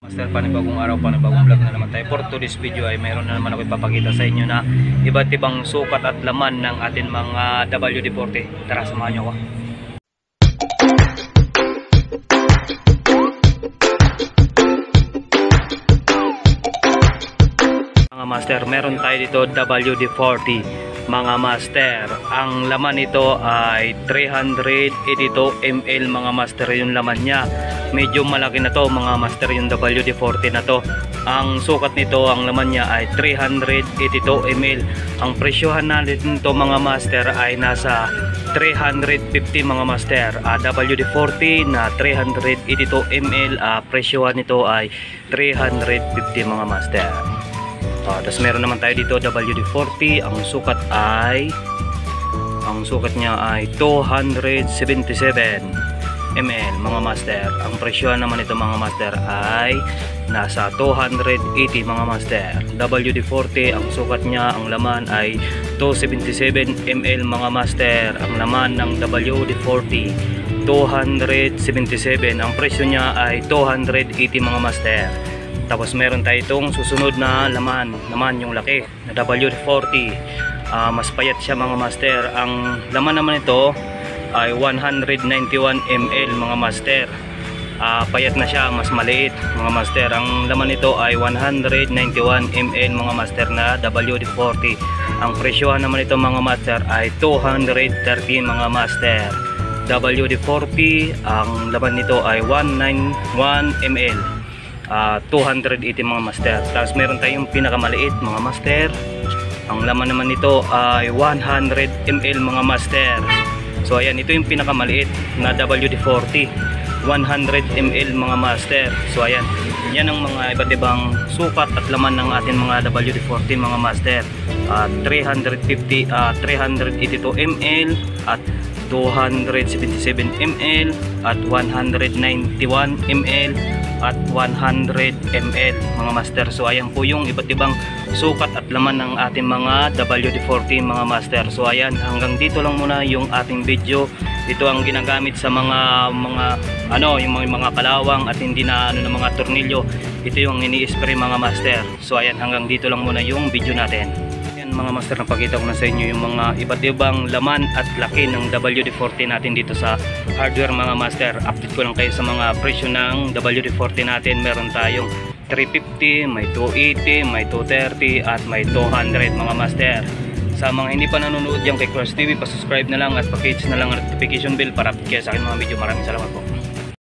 Master, panibagong araw, panibagong vlog na naman tayo. For today's video ay mayroon na naman ako ipapakita sa inyo na iba't ibang sukat at laman ng ating mga WD-40. Tara, samahan nyo ako. Mga master, meron tayo dito WD-40. Mga master, ang laman nito ay 382 ml mga master yung laman niya. Medyo malaki na to mga master yung WD-40 na to. Ang sukat nito, ang laman niya ay 382 ml. Ang presyohan natin to mga master ay nasa 350 mga master. WD-40 na 382 ml, presyohan nito ay 350 mga master. Tapos meron naman tayo dito WD-40. Ang sukat niya ay 277 ml mga master. Ang presyo naman ito mga master ay nasa 280 mga master. WD-40 ang sukat niya, ang laman ay 277 ml mga master. Ang laman ng WD-40 277. Ang presyo niya ay 280 mga master. Tapos meron tayo itong susunod na laman yung laki na WD-40. Mas payat siya mga master. Ang laman naman ito ay 191 ml mga master. Payat na siya, mas maliit mga master. Ang laman nito ay 191 ml mga master na WD-40. Ang presyohan naman ito mga master ay 230 mga master. WD-40, ang laman nito ay 191 ml. 280 mga master. Tapos meron tayong pinakamaliit mga master. Ang laman naman nito ay 100 ml mga master. So ayan, ito yung pinakamaliit na WD-40, 100 ml mga master. So ayan, yan ang mga iba't ibang sukat at laman ng ating mga WD-40 mga master. 382 ml at 277 ml at 191 ml at 100 ml mga master. So ayan po yung iba't ibang sukat at laman ng ating mga WD-40 mga master. So ayan, hanggang dito lang muna yung ating video. Ito ang ginagamit sa mga yung mga kalawang at hindi na ng mga tornilyo. Ito yung ini-spray mga master. So ayan, hanggang dito lang muna yung video natin. Mga master, napakita ko na sa inyo yung mga iba't ibang laman at laki ng WD-40 natin dito sa hardware mga master. Update ko lang kayo sa mga presyo ng WD-40 natin. Meron tayong 350, may 280, may 230 at may 200 mga master. Sa mga hindi pa nanonood dyan kay Cross TV, pa-subscribe na lang at pa-hit na lang ang notification bell para update kayo sa akin mga video. Maraming salamat po.